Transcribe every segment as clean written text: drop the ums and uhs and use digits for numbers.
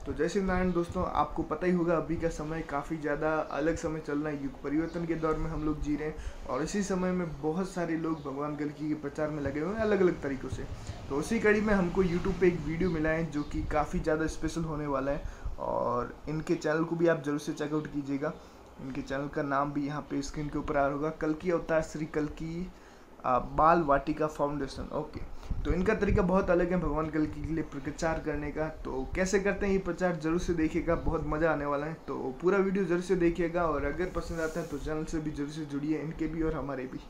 तो जय श्री नारायण दोस्तों, आपको पता ही होगा अभी का समय काफ़ी ज़्यादा अलग समय चल रहा है। युग परिवर्तन के दौर में हम लोग जी रहे हैं और इसी समय में बहुत सारे लोग भगवान कल्कि के प्रचार में लगे हुए हैं अलग अलग तरीक़ों से। तो उसी कड़ी में हमको यूट्यूब पे एक वीडियो मिला है जो कि काफ़ी ज़्यादा स्पेशल होने वाला है और इनके चैनल को भी आप ज़रूर से चेकआउट कीजिएगा। इनके चैनल का नाम भी यहाँ पे स्क्रीन के ऊपर आ रहा होगा, कल्कि अवतार श्री कल्कि बाल वाटिका फाउंडेशन। ओके, तो इनका तरीका बहुत अलग है भगवान कल्कि के लिए प्रचार करने का। तो कैसे करते हैं ये प्रचार जरूर से देखिएगा, बहुत मज़ा आने वाला है। तो पूरा वीडियो जरूर से देखिएगा और अगर पसंद आता है तो चैनल से भी जरूर से जुड़िए, इनके भी और हमारे भी।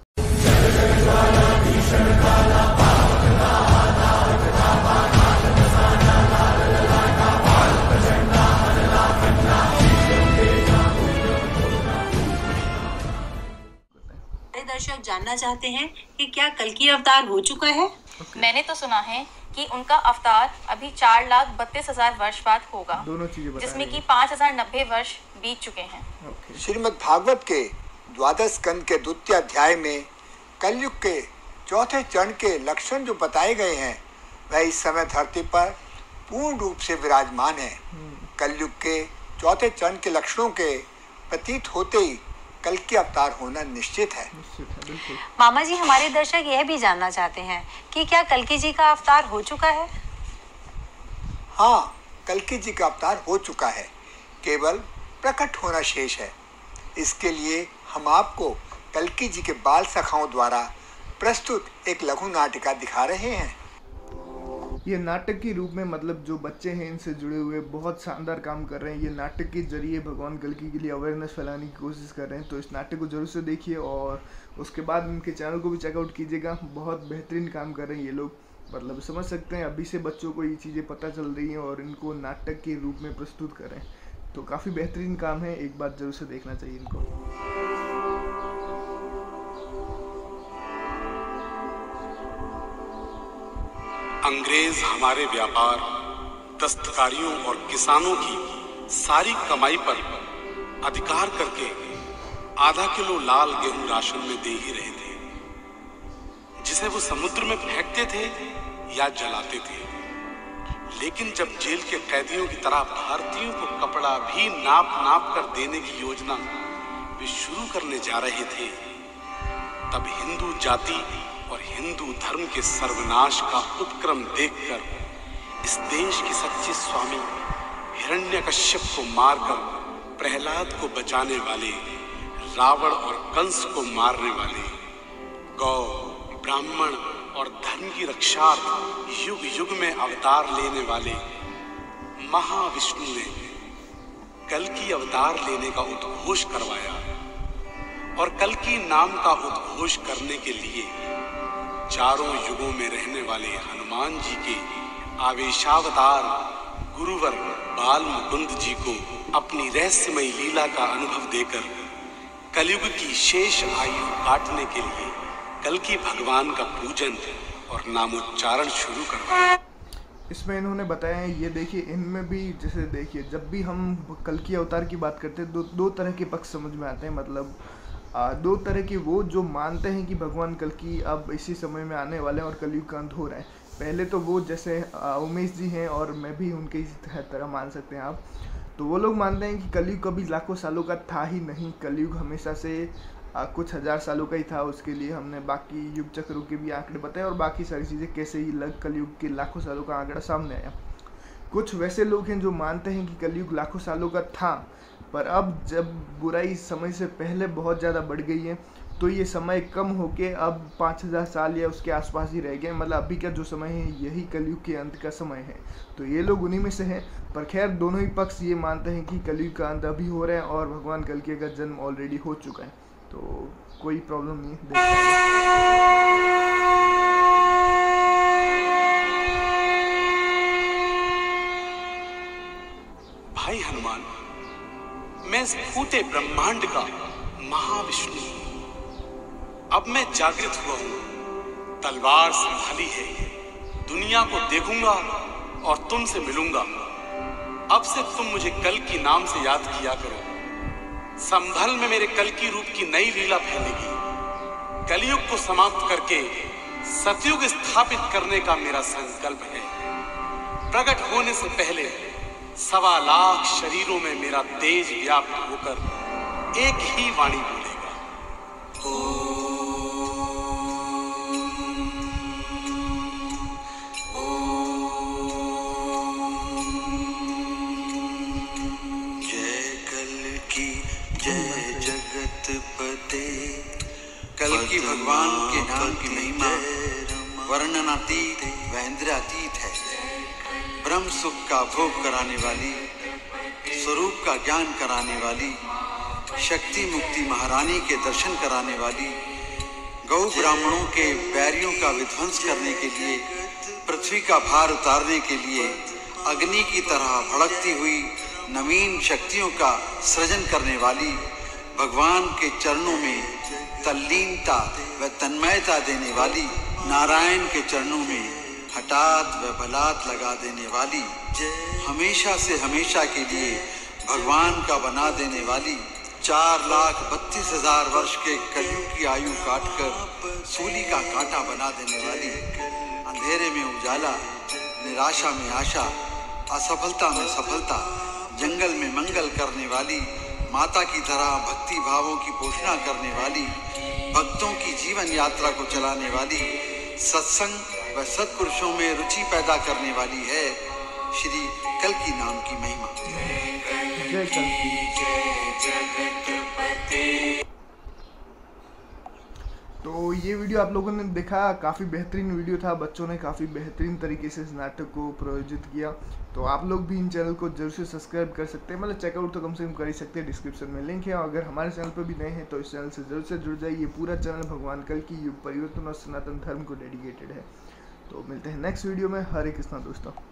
दर्शक जानना चाहते हैं कि क्या कल्कि अवतार हो चुका है? मैंने तो सुना है कि उनका अवतार अभी 4,32,000 वर्ष बाद होगा, दोनों चीजें जिसमें कि 5,090 वर्ष बीत चुके हैं। श्रीमद् भागवत के द्वादश स्कंद के द्वितीय अध्याय में कलयुग के चौथे चरण के लक्षण जो बताए गए हैं वह इस समय धरती पर पूर्ण रूप से विराजमान है। कलयुग के चौथे चरण के लक्षणों के प्रतीत होते ही कल्कि अवतार होना निश्चित है। मामा जी, हमारे दर्शक यह भी जानना चाहते हैं कि क्या कल्कि जी का अवतार हो चुका है? हाँ, कल्कि जी का अवतार हो चुका है, केवल प्रकट होना शेष है। इसके लिए हम आपको कल्कि जी के बाल सखाओं द्वारा प्रस्तुत एक लघु नाटिका दिखा रहे हैं। ये नाटक के रूप में मतलब जो बच्चे हैं इनसे जुड़े हुए बहुत शानदार काम कर रहे हैं। ये नाटक के जरिए भगवान कल्कि के लिए अवेयरनेस फैलाने की कोशिश कर रहे हैं। तो इस नाटक को जरूर से देखिए और उसके बाद इनके चैनल को भी चेकआउट कीजिएगा। बहुत बेहतरीन काम कर रहे हैं ये लोग, मतलब समझ सकते हैं अभी से बच्चों को ये चीज़ें पता चल रही हैं और इनको नाटक के रूप में प्रस्तुत कर रहे हैं। तो काफ़ी बेहतरीन काम है, एक बार जरूर से देखना चाहिए इनको। अंग्रेज हमारे व्यापार, दस्तकारियों और किसानों की सारी कमाई पर अधिकार करके आधा किलो लाल गेहूं राशन में दे ही रहे थे, जिसे वो समुद्र में फेंकते थे या जलाते थे। लेकिन जब जेल के कैदियों की तरह भारतीयों को कपड़ा भी नाप नाप कर देने की योजना वे शुरू करने जा रहे थे, तब हिंदू जाति और हिंदू धर्म के सर्वनाश का उपक्रम देखकर इस देश के सच्चे स्वामी हिरण्यकश्यप को मारकर प्रहलाद को बचाने वाले, रावण और कंस को मारने वाले, गौ, ब्राह्मण और धर्म की रक्षार्थ युग युग में अवतार लेने वाले महाविष्णु ने कल्कि अवतार लेने का उद्घोष करवाया। और कल्कि नाम का उद्घोष करने के लिए चारों युगों में रहने वाले हनुमान जी के आवेशावतार गुरुवर बाल मुकुंद जी को अपनी रहस्यमयी लीला का अनुभव देकर कलयुग की शेष आयु काटने के लिए कल्कि भगवान का पूजन और नामोच्चारण शुरू करवाया। इसमें इन्होंने बताया है, ये देखिए इनमें भी जैसे देखिए जब भी हम कल्कि अवतार की बात करते हैं दो तरह के पक्ष समझ में आते हैं। मतलब दो तरह के, वो जो मानते हैं कि भगवान कल्कि अब इसी समय में आने वाले हैं और कलयुग का अंत हो रहा है। पहले तो वो जैसे उमेश जी हैं और मैं भी उनके इसी तरह मान सकते हैं आप। तो वो लोग मानते हैं कि कलयुग कभी लाखों सालों का था ही नहीं, कलयुग हमेशा से कुछ हजार सालों का ही था। उसके लिए हमने बाकी युग चक्रों के भी आंकड़े बताए और बाकी सारी चीज़ें कैसे ही कलयुग के लाखों सालों का आंकड़ा सामने आया। कुछ वैसे लोग हैं जो मानते हैं कि कलयुग लाखों सालों का था, पर अब जब बुराई समय से पहले बहुत ज़्यादा बढ़ गई है तो ये समय कम होके अब 5,000 साल या उसके आसपास ही रह गए। मतलब अभी का जो समय है यही कलयुग के अंत का समय है। तो ये लोग उन्हीं में से हैं। पर खैर दोनों ही पक्ष ये मानते हैं कि कलयुग का अंत अभी हो रहा है और भगवान कल्कि का जन्म ऑलरेडी हो चुका है। तो कोई प्रॉब्लम नहीं है। भाई हनुमान, मैं इस फूटे ब्रह्मांड का महाविष्णु हूं। अब मैं जागृत हुआ हूं, तलवार संभाली है, दुनिया को देखूंगा और तुमसे मिलूंगा। अब से तुम मुझे कल्कि नाम से याद किया करो। संभल में मेरे कल्कि रूप की नई लीला फैलेगी। कलयुग को समाप्त करके सतयुग स्थापित करने का मेरा संकल्प है। प्रकट होने से पहले सवा लाख शरीरों में मेरा तेज व्याप्त होकर एक ही वाणी बोलेगा, जय कल्कि जय जगतपते। कल्कि भगवान के नाम की महिमा वर्णनातीत व इंद्रियातीत है। ब्रह्म सुख का भोग कराने वाली, स्वरूप का ज्ञान कराने वाली, शक्ति मुक्ति महारानी के दर्शन कराने वाली, गौ ब्राह्मणों के बैरियों का विध्वंस करने के लिए, पृथ्वी का भार उतारने के लिए अग्नि की तरह भड़कती हुई नवीन शक्तियों का सृजन करने वाली, भगवान के चरणों में तल्लीनता व तन्मयता देने वाली, नारायण के चरणों में हठात व बलात् लगा देने वाली, हमेशा से हमेशा के लिए भगवान का बना देने वाली, 4,32,000 वर्ष के कलयुग की आयु काटकर सूली का कांटा बना देने वाली, अंधेरे में उजाला, निराशा में आशा, असफलता में सफलता, जंगल में मंगल करने वाली, माता की तरह भक्ति भावों की पोषणा करने वाली, भक्तों की जीवन यात्रा को चलाने वाली, सत्संग व सत्पुरुषों में रुचि पैदा करने वाली है श्री कल्कि नाम की महिमा। जय कल्कि। तो ये वीडियो आप लोगों ने देखा, काफ़ी बेहतरीन वीडियो था। बच्चों ने काफ़ी बेहतरीन तरीके से इस नाटक को प्रायोजित किया। तो आप लोग भी इन चैनल को जरूर से सब्सक्राइब कर सकते हैं, मतलब चेकआउट तो कम से कम कर ही सकते हैं। डिस्क्रिप्शन में लिंक है। अगर हमारे चैनल पर भी नए हैं तो इस चैनल से जरूर से जुड़ जाइए। पूरा चैनल भगवान कल्कि, युग परिवर्तन और सनातन धर्म को डेडिकेटेड है। तो मिलते हैं नेक्स्ट वीडियो में। हरे कृष्णा दोस्तों।